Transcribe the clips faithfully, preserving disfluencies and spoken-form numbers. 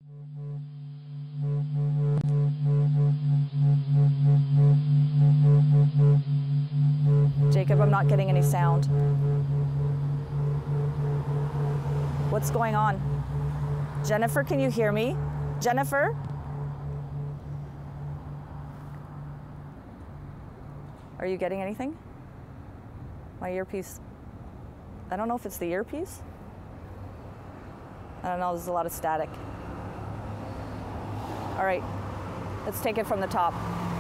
Jacob, I'm not getting any sound. What's going on? Jennifer, can you hear me? Jennifer? Are you getting anything? My earpiece. I don't know if it's the earpiece. I don't know, there's a lot of static. All right, let's take it from the top.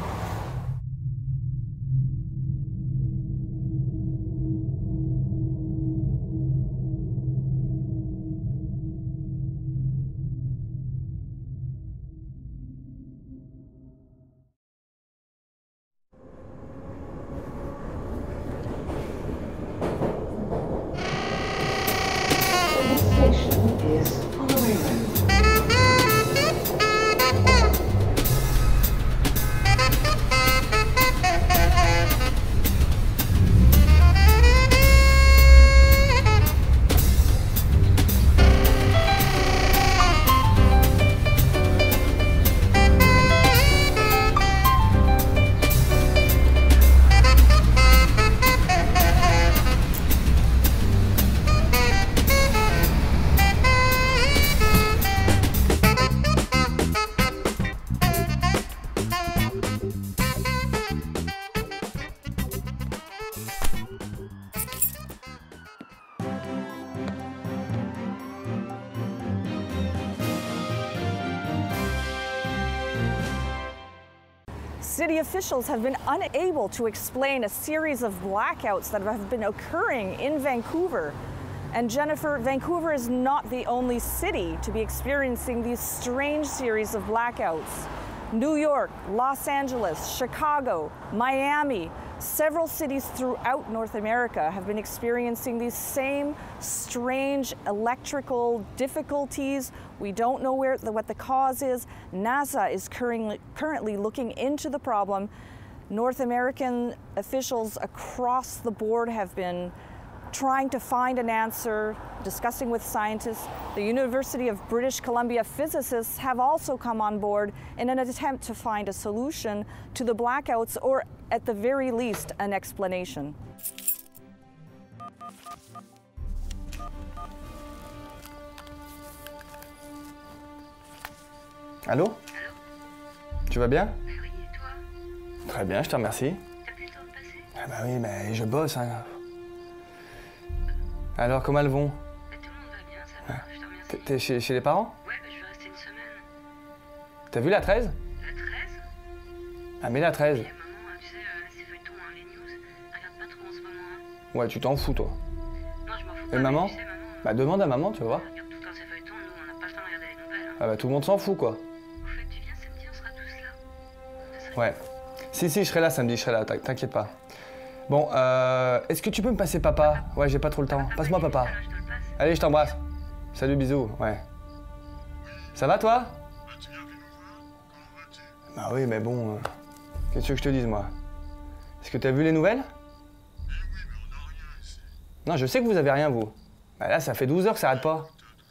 City officials have been unable to explain a series of blackouts that have been occurring in Vancouver. And Jennifer, Vancouver is not the only city to be experiencing these strange series of blackouts. New York, Los Angeles, Chicago, Miami, several cities throughout North America have been experiencing these same strange electrical difficulties. We don't know where the, what the cause is. NASA is currently, currently looking into the problem. North American officials across the board have been trying to find an answer, discussing with scientists. The University of British Columbia physicists have also come on board in an attempt to find a solution to the blackouts, or at the very least, an explanation. Allô? Allô? Tu vas bien? Bah oui, et toi? Très bien, je te remercie. T'as plus le temps de passer? Ah bah oui, mais je bosse, hein. Alors, comment elles vont? Bah, tout le monde va bien, ça va, je te remercie. T'es chez, chez les parents? Ouais, bah je vais rester une semaine. T'as vu la treize? La treize? Ah mais la treize? Et maman, tu sais, euh, ces feuilletons, hein, les news, elle regarde pas trop en ce moment. Hein. Ouais, tu t'en fous, toi. Non, je m'en fous Et pas, mais maman? tu sais, maman... Bah demande à maman, tu vas voir. Elle regarde tout le temps ces feuilletons, nous, on n'a pas le temps de regarder les nouvelles. Hein. Ah bah tout le monde s'en fout, quoi. Au fait, tu viens samedi, on sera tous là. Ça serait Ouais. Si, si, je serai là samedi, je serai là, t'inquiète pas. Bon, euh, est-ce que tu peux me passer papa? Ouais, j'ai pas trop le temps. Passe-moi papa. je te le passe. Allez, je t'embrasse. Salut, bisous, ouais. Ça va, toi? Bah oui, mais bon, euh, qu'est-ce que je te dise, moi? Est-ce que t'as vu les nouvelles? Non, je sais que vous avez rien, vous. Bah là, ça fait douze heures que ça arrête pas.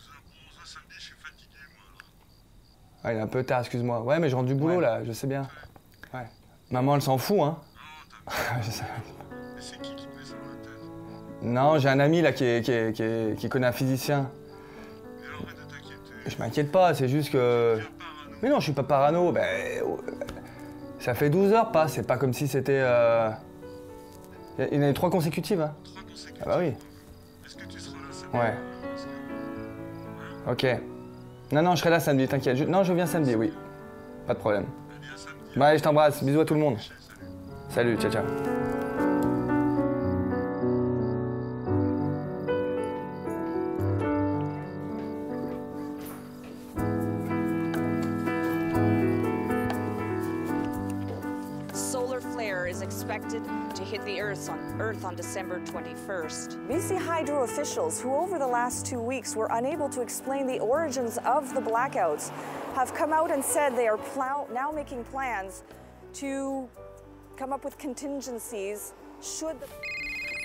Ah, il est un peu tard, excuse-moi. Ouais, mais je rentre du boulot, ouais. Là, je sais bien. Ouais. Maman, elle s'en fout, hein. Je sais. C'est qui qui te met ça dans la tête? Non, j'ai un ami, là, qui, est, qui, est, qui, est, qui connaît un physicien. Mais alors, arrête de t'inquiéter. Je m'inquiète pas, c'est juste que... Mais non, je suis pas parano. Ben, ça fait douze heures, pas. C'est pas comme si c'était... Euh... Il y en a eu trois consécutives, hein. Trois consécutives? Ah bah oui. Est-ce que tu seras là samedi? Ouais. Parce que... Ok. Non, non, je serai là samedi, t'inquiète. Je... Non, je viens samedi, oui. Pas de problème. Eh bien, samedi. Bah, allez, je t'embrasse. Bisous à tout le monde. Salut. Salut, ciao, ciao. Solar flare is expected to hit the Earth on, Earth on December twenty-first. B C Hydro officials, who over the last two weeks were unable to explain the origins of the blackouts, have come out and said they are now making plans to come up with contingencies should the...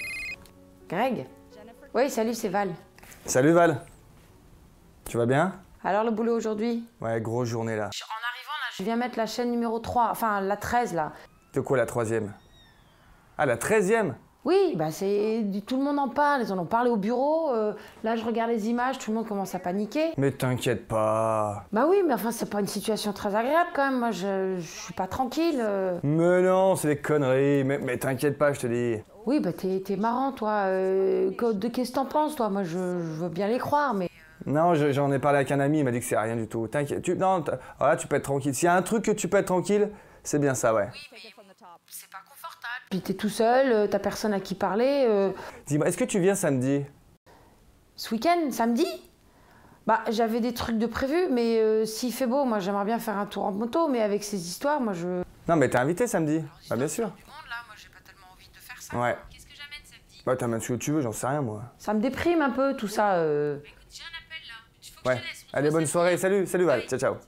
Greg? Oui, salut, c'est Val. Salut Val. Tu vas bien? Alors le boulot aujourd'hui? Ouais, grosse journée là. En arrivant là, je viens mettre la chaîne numéro trois, enfin la treize là. De quoi la troisième? Ah, la treizième? Oui, bah c'est... tout le monde en parle, ils en ont parlé au bureau. euh, Là je regarde les images, tout le monde commence à paniquer. Mais t'inquiète pas. Bah oui, mais enfin c'est pas une situation très agréable quand même, moi je, je suis pas tranquille. euh. Mais non, c'est des conneries. Mais, mais t'inquiète pas, je te dis. Oui, bah t'es t'es marrant toi. euh, que- De qu'est-ce que t'en penses toi? Moi je, je veux bien les croire, mais... Non, je- j'en ai parlé avec un ami, il m'a dit que c'est rien du tout. T'inquiète. Tu, non, t'as- voilà, tu peux être tranquille. S'il y a un truc que tu peux être tranquille, c'est bien ça, ouais. C'est pas confortable. Puis t'es tout seul, euh, t'as personne à qui parler. euh. Dis-moi, est-ce que tu viens samedi? Ce week-end, samedi? Bah j'avais des trucs de prévu, mais euh, s'il fait beau, moi j'aimerais bien faire un tour en moto, mais avec ces histoires, moi je... Non, mais t'es invité samedi. Bah, bien sûr. Du monde là, moi j'ai pas tellement envie de faire ça. Ouais. Qu'est-ce que j'amène samedi? Bah, t'amènes ce que tu veux, j'en sais rien, moi. Ça me déprime un peu tout ça. euh. J'ai un appel là. Il faut que Ouais. je te laisse. Allez, bonne soirée. Salut, salut Val. Ciao, ciao.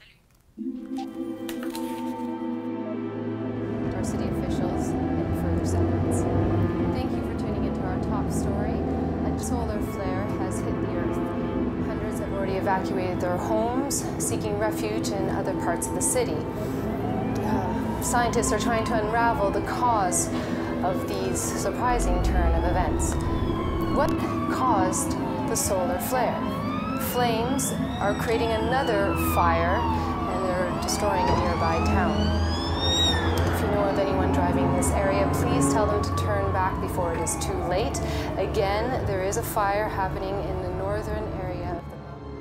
Our city officials in further seconds. Thank you for tuning into our top story. A solar flare has hit the Earth. Hundreds have already evacuated their homes, seeking refuge in other parts of the city. Uh, scientists are trying to unravel the cause of these surprising turn of events. What caused the solar flare? Flames are creating another fire and they're destroying a nearby town. If you know of anyone driving this area, please tell them to turn back before it is too late. Again, there is a fire happening in the northern area of the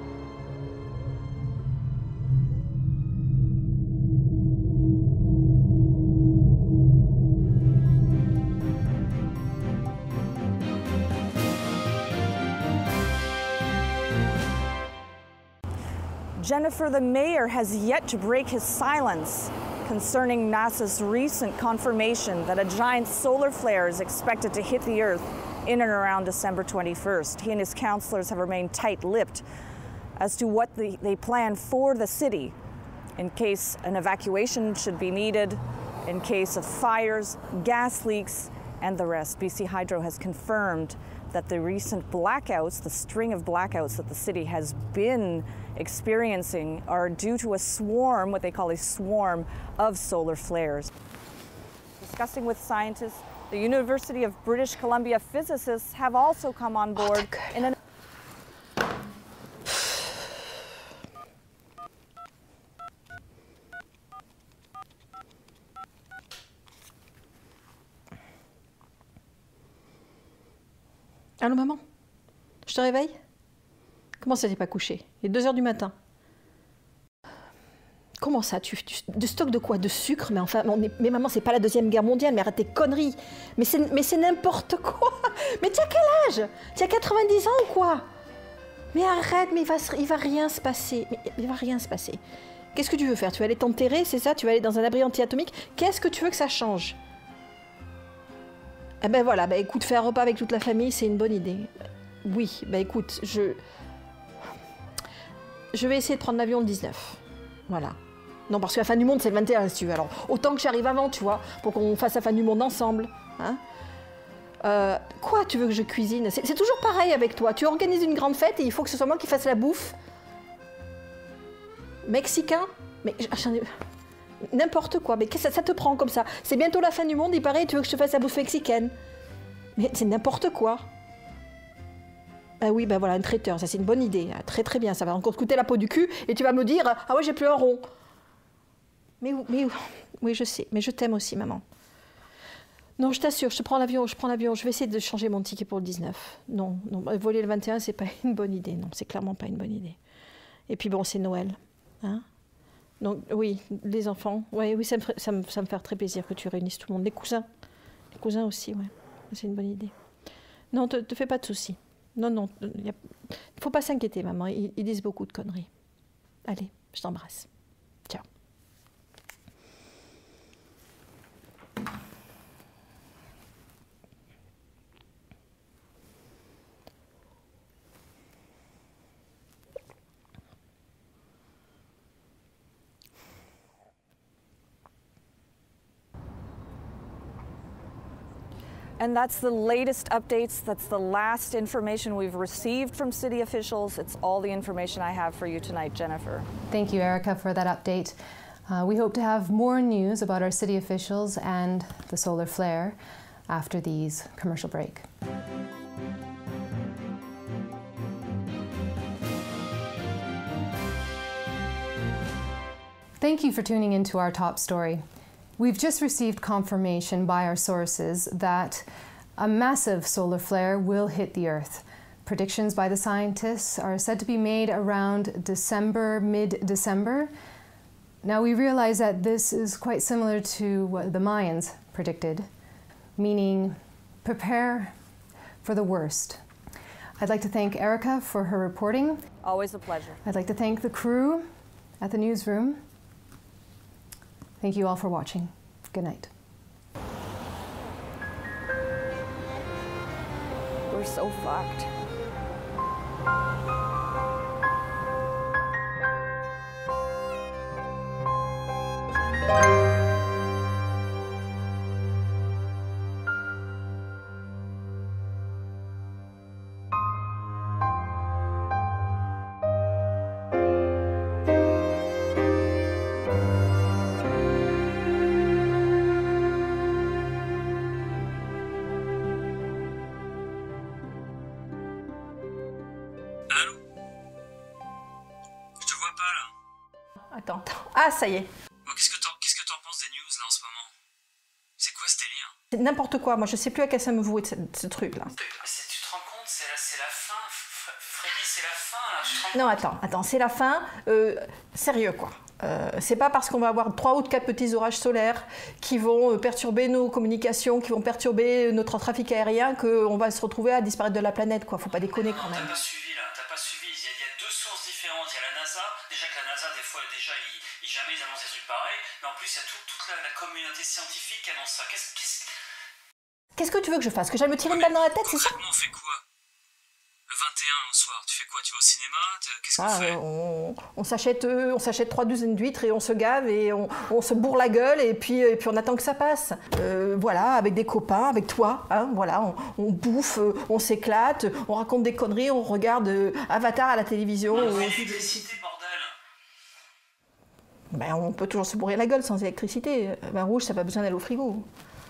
Jennifer, the mayor, has yet to break his silence concerning NASA's recent confirmation that a giant solar flare is expected to hit the Earth in and around December twenty-first. He and his counselors have remained tight-lipped as to what the, they plan for the city in case an evacuation should be needed, in case of fires, gas leaks, and the rest. B C Hydro has confirmed that the recent blackouts, the string of blackouts that the city has been experiencing, are due to a swarm, what they call a swarm, of solar flares. Discussing with scientists, the University of British Columbia physicists have also come on board in an Allô maman? Je te réveille? Comment ça t'es pas couché? Il est deux heures du matin. Comment ça? Tu, tu de stock de quoi? De sucre? Mais enfin, on est, mais maman, c'est pas la deuxième guerre mondiale, mais arrête tes conneries. Mais c'est, mais c'est n'importe quoi. Mais tu as quel âge? Tu as quatre-vingt-dix ans ou quoi? Mais arrête, mais il va, se- il va rien se passer. Mais il va rien se passer. Qu'est-ce que tu veux faire? Tu vas aller t'enterrer, c'est ça? Tu vas aller dans un abri anti-atomique? Qu'est-ce que tu veux que ça change? Eh ben voilà, ben écoute, faire un repas avec toute la famille, c'est une bonne idée. Oui, ben écoute, je... Je vais essayer de prendre l'avion le dix-neuf. Voilà. Non, parce que la fin du monde, c'est le vingt et un, si tu veux. Alors, autant que j'arrive avant, tu vois, pour qu'on fasse la fin du monde ensemble. Hein. Euh, quoi, tu veux que je cuisine? C'est c'est toujours pareil avec toi. Tu organises une grande fête et il faut que ce soit moi qui fasse la bouffe. Mexicain? Mais j'en ai... N'importe quoi, mais qu'est-ce que ça, ça te prend comme ça? C'est bientôt la fin du monde, il paraît, tu veux que je te fasse la bouffe mexicaine? Mais c'est n'importe quoi. Ah oui, ben voilà, un traiteur, ça c'est une bonne idée. Ah, très très bien, ça va encore te coûter la peau du cul et tu vas me dire, ah ouais, j'ai plus un rond. Mais, mais oui, je sais, mais je t'aime aussi, maman. Non, je t'assure, je te prends l'avion, je prends l'avion, je vais essayer de changer mon ticket pour le dix-neuf. Non, non, voler le vingt et un, c'est pas une bonne idée, non, c'est clairement pas une bonne idée. Et puis bon, c'est Noël, hein? Donc oui, les enfants, ouais, oui, ça me, ferait, ça, me, ça me fait très plaisir que tu réunisses tout le monde. Les cousins, les cousins aussi, ouais, c'est une bonne idée. Non, te, te fais pas de soucis. Non, non, il ne faut pas s'inquiéter, maman, ils, ils disent beaucoup de conneries. Allez, je t'embrasse. Ciao. And that's the latest updates. That's the last information we've received from city officials. It's all the information I have for you tonight, Jennifer. Thank you, Erica, for that update. Uh, we hope to have more news about our city officials and the solar flare after these commercial break. Thank you for tuning into our top story. We've just received confirmation by our sources that a massive solar flare will hit the Earth. Predictions by the scientists are said to be made around December, mid-December. Now we realize that this is quite similar to what the Mayans predicted, meaning prepare for the worst. I'd like to thank Erica for her reporting. Always a pleasure. I'd like to thank the crew at the newsroom. Thank you all for watching. Good night. We're so fucked. Allô? Je te vois pas là. Attends, attends. Ah, ça y est. Bon, qu'est-ce que t'en qu'est-ce que t'en penses des news là en ce moment? C'est quoi ce délire? C'est n'importe quoi. Moi, je sais plus à quel ça me vouer ce, ce truc-là. Tu te rends compte, c'est la, c'est la fin, F- Freddy, c'est la fin là. Tu te rends compte? Non, attends, attends, c'est la fin. Euh, sérieux, quoi. Euh, c'est pas parce qu'on va avoir trois ou quatre petits orages solaires qui vont euh, perturber nos communications, qui vont perturber notre trafic aérien, qu'on va se retrouver à disparaître de la planète, quoi. Faut pas déconner quand T'as même. pas suivi là, t'as pas suivi. Il y, a, il y a deux sources différentes. Il y a la NASA. Déjà que la NASA, des fois, déjà, ils, ils- jamais ils annoncent des trucs pareils. Mais en plus, il y a tout- toute la, la communauté scientifique qui annonce ça. Qu'est-ce qu'est-ce- Qu'est-ce que tu veux que je fasse? Que j'aille me tirer une balle dans la tête, c'est ça? concrètement, on fait quoi? Le vingt et un au soir, tu fais quoi? Tu vas au cinéma? T'es- Qu'est-ce qu'on Ah, fait? on on s'achète euh, on s'achète trois douzaines d'huîtres et on se gave et on, on se bourre la gueule et puis, et puis on attend que ça passe. Euh, voilà, avec des copains, avec toi, hein, voilà, on, on bouffe, euh, on s'éclate, on raconte des conneries, on regarde euh, Avatar à la télévision. On euh, fait l'électricité, bordel. ben, on peut toujours se bourrer la gueule sans électricité. Un vin rouge, ça n'a pas besoin d'aller au frigo.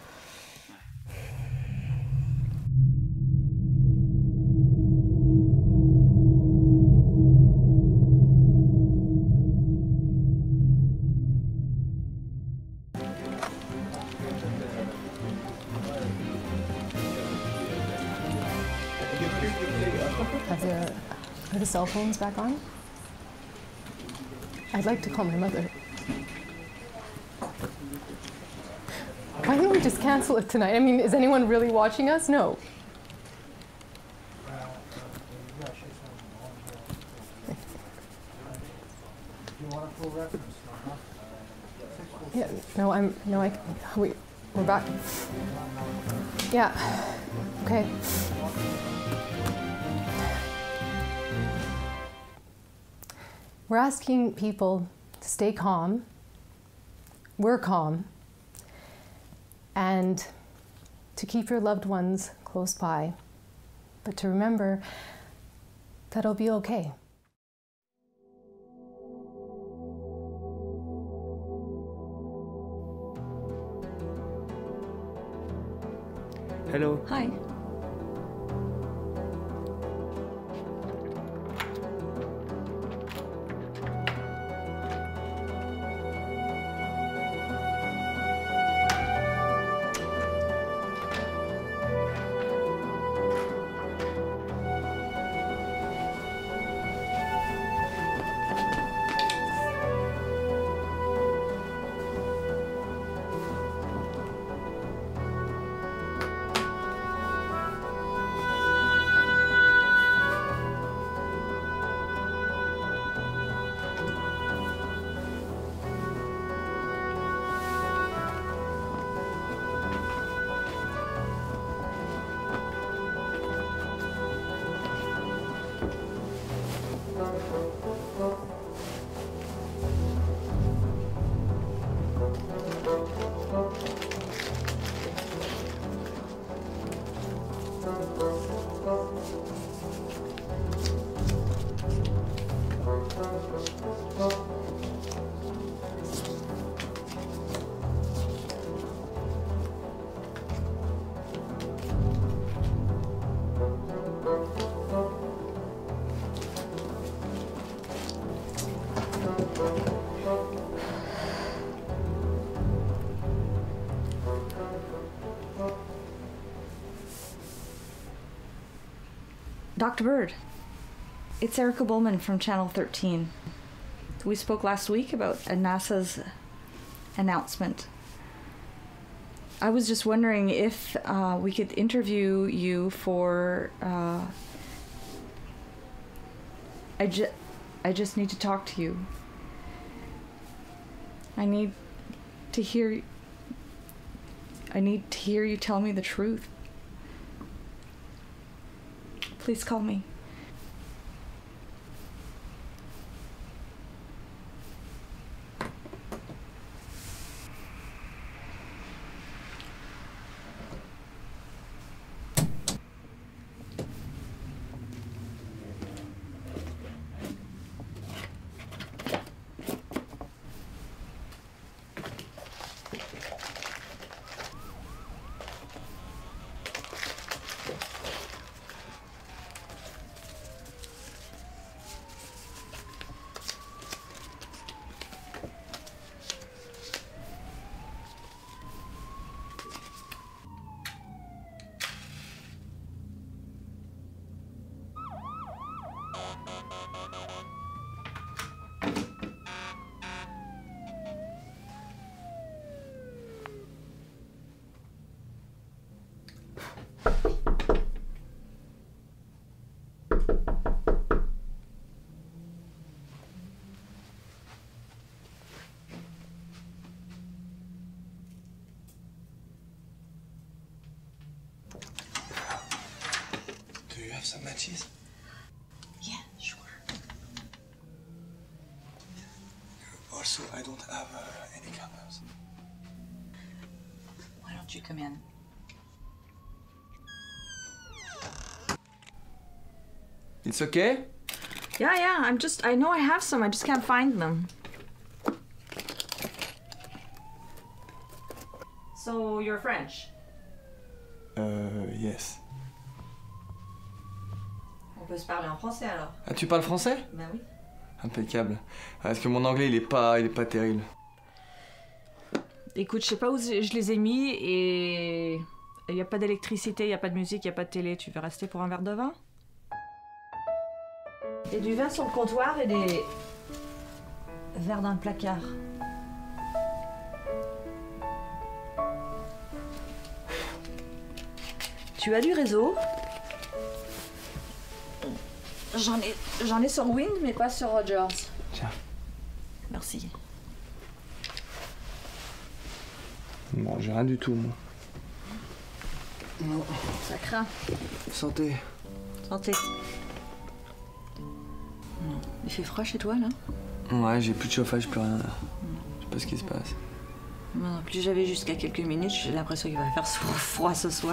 Have the, are the cell phones back on? I'd like to call my mother. Why don't we just cancel it tonight? I mean, is anyone really watching us? No. Yeah, no, I'm, no, I, we, we're back. Yeah, okay. We're asking people to stay calm. We're calm. And to keep your loved ones close by. But to remember that it'll be okay. Hello. Hi. Doctor Bird, it's Erica Bowman from Channel thirteen. We spoke last week about a NASA's announcement. I was just wondering if uh, we could interview you for... Uh, I, ju I just need to talk to you. I need to hear... I need to hear you tell me the truth. Please call me. Do you have some matches? Yeah, sure. Also, I don't have uh, any cameras. Why don't you come in? It's okay? Yeah, yeah, I'm just... I know I have some, I just can't find them. So, you're French? Euh, yes. On peut se parler en français alors? Ah, tu parles français? Ben oui. Impeccable. Parce que mon anglais, il est pas, il est pas terrible. Écoute, je sais pas où je les ai mis et... Il n'y a pas d'électricité, il n'y a pas de musique, il n'y a pas de télé. Tu veux rester pour un verre de vin? Il y a du vin sur le comptoir et des verres dans le placard. Tu as du réseau? J'en ai, j'en ai sur Wind, mais pas sur Rogers. Tiens. Merci. Bon, j'ai rien du tout, moi. Non. Ça craint. Santé. Santé. Non. Il fait froid chez toi, là? Ouais, j'ai plus de chauffage, plus rien, là. Je sais pas ce qui se passe. Moi non plus, j'avais jusqu'à quelques minutes, j'ai l'impression qu'il va faire froid ce soir.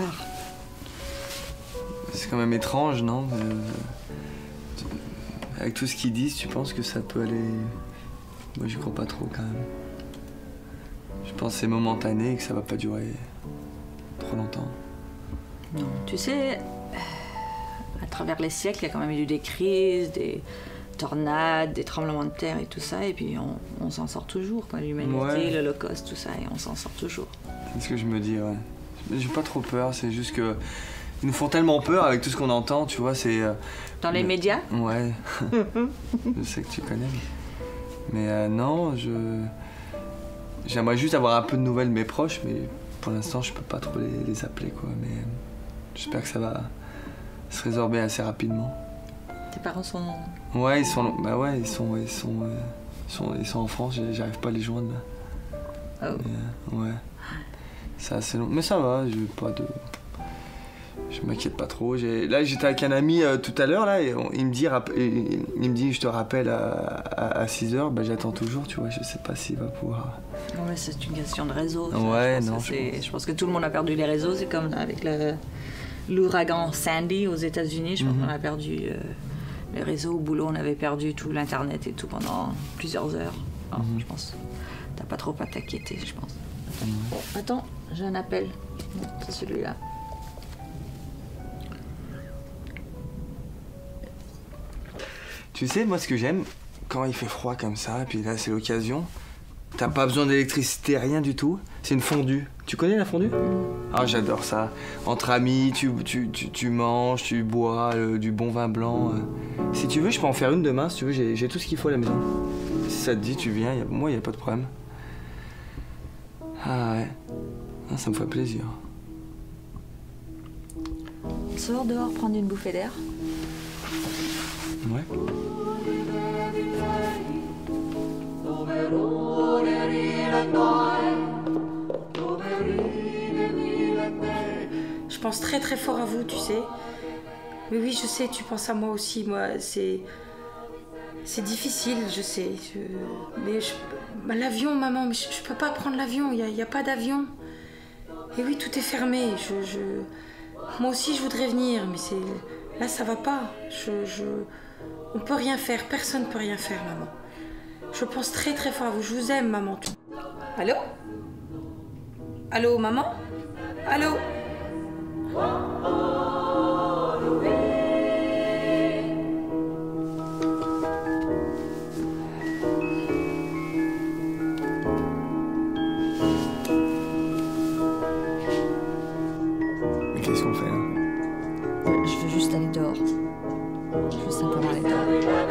C'est quand même étrange, non? euh, Avec tout ce qu'ils disent, tu penses que ça peut aller... Moi, j'y crois pas trop, quand même. Je pense que c'est momentané et que ça va pas durer trop longtemps. Non, tu sais, à travers les siècles, il y a quand même eu des crises, des tornades, des tremblements de terre et tout ça, et puis on, on s'en sort toujours, quoi. L'humanité, Ouais. l'Holocauste, tout ça, et on s'en sort toujours. C'est ce que je me dis, ouais. J'ai pas trop peur, c'est juste que... Ils nous font tellement peur avec tout ce qu'on entend, tu vois, c'est... Euh, Dans les le... médias? Ouais. Je sais que tu connais. Mais euh, non, je... J'aimerais juste avoir un peu de nouvelles de mes proches, mais pour l'instant, je peux pas trop les, les appeler, quoi. Mais euh, j'espère que ça va se résorber assez rapidement. Tes parents sont... Ouais, ils sont... Bah ouais, ils sont... Ils sont, euh, ils sont, ils sont en France, j'arrive pas à les joindre, là. Oh. Mais, euh, ouais. C'est assez long. Mais ça va, j'ai pas de... Je m'inquiète pas trop. Là, j'étais avec un ami euh, tout à l'heure, là, et on, il me dit, rap... il, il me dit, je te rappelle à, à, à six heures, bah, j'attends toujours, tu vois, je sais pas s'il va pouvoir... Non, mais c'est une question de réseau. Ça. Ouais, je non, je je pense. je pense que tout le monde a perdu les réseaux, c'est comme avec le... l'ouragan Sandy aux États-Unis, je pense mm-hmm. qu'on a perdu... Euh... Les réseaux, au boulot, on avait perdu tout l'internet et tout pendant plusieurs heures. Alors, Mhm. je pense, t'as pas trop à t'inquiéter, je pense. Mhm. Bon, attends, j'ai un appel. Bon, c'est celui-là. Tu sais, moi, ce que j'aime, quand il fait froid comme ça, et puis là, c'est l'occasion, t'as pas besoin d'électricité, rien du tout. C'est une fondue. Tu connais la fondue? Ah, j'adore ça. Entre amis, tu, tu, tu, tu manges, tu bois euh, du bon vin blanc. euh. Si tu veux, je peux en faire une demain, si tu veux, j'ai j'ai tout ce qu'il faut à la maison. Si ça te dit, tu viens, y a, moi, il n'y a pas de problème. Ah ouais, ah, ça me ferait plaisir. On sort dehors prendre une bouffée d'air. Ouais. Je pense très très fort à vous, tu sais. Mais oui, je sais, tu penses à moi aussi. Moi, c'est... C'est difficile, je sais. Je... Mais je... bah, l'avion, maman, mais je, je peux pas prendre l'avion. Il n'y a, a pas d'avion. Et oui, tout est fermé. Je, je... Moi aussi, je voudrais venir, mais c'est... Là, ça va pas. Je, je... On peut rien faire. Personne peut rien faire, maman. Je pense très très fort à vous. Je vous aime, maman. Allô? Allô, maman? Allô? Mais qu'est-ce qu'on fait là? Je veux juste aller dehors. Je veux simplement aller dehors.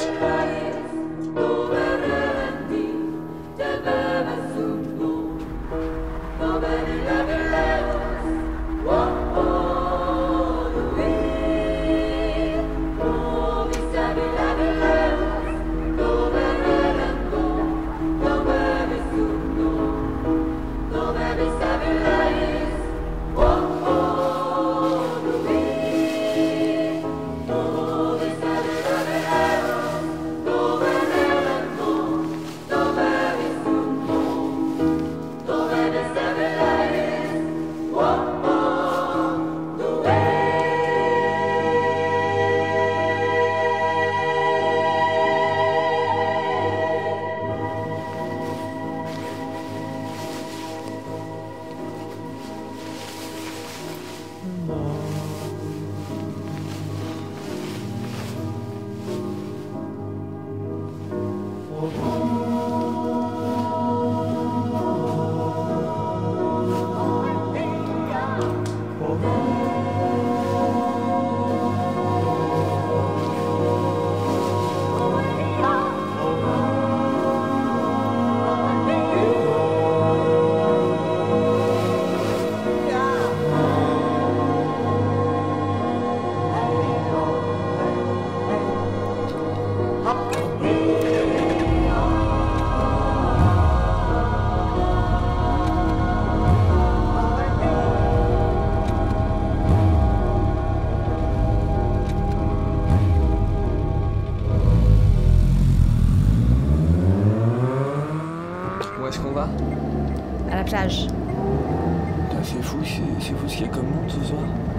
Où est-ce qu'on va? À la plage. Putain, c'est fou, c'est c'est fou ce qu'il y a comme monde ce soir.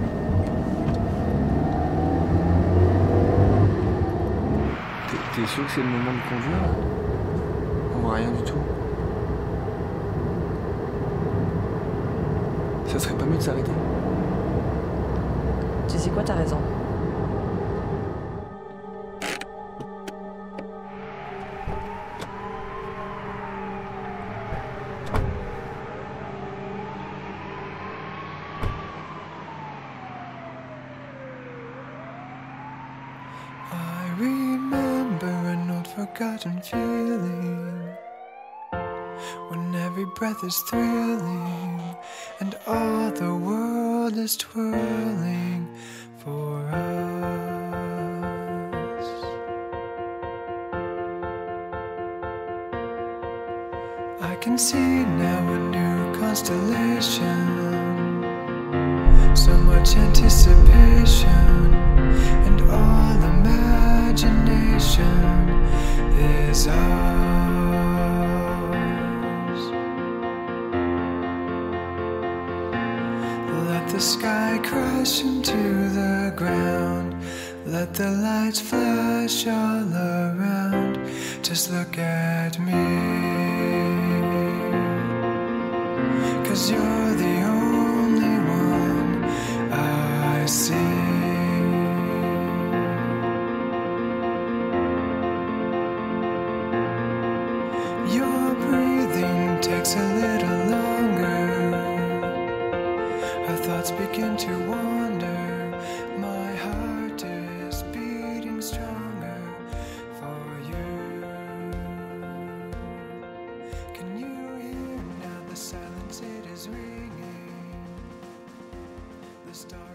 T'es- T'es sûr que c'est le moment de conduire là? On voit rien du tout. Ça serait pas mieux de s'arrêter? Tu sais quoi, t'as raison. I remember an old forgotten feeling when every breath is thrilling and all the world is twirling for us. I can see now a new constellation, so much anticipation and all imagination is ours. Let the sky crash into the ground, Let the lights flash all around. Just look at me. 'Cause you're the only one I see. Your breathing takes a little longer. Our thoughts begin to wander. My heart is beating stronger for you. Can you hear now the silence it is ringing? The stars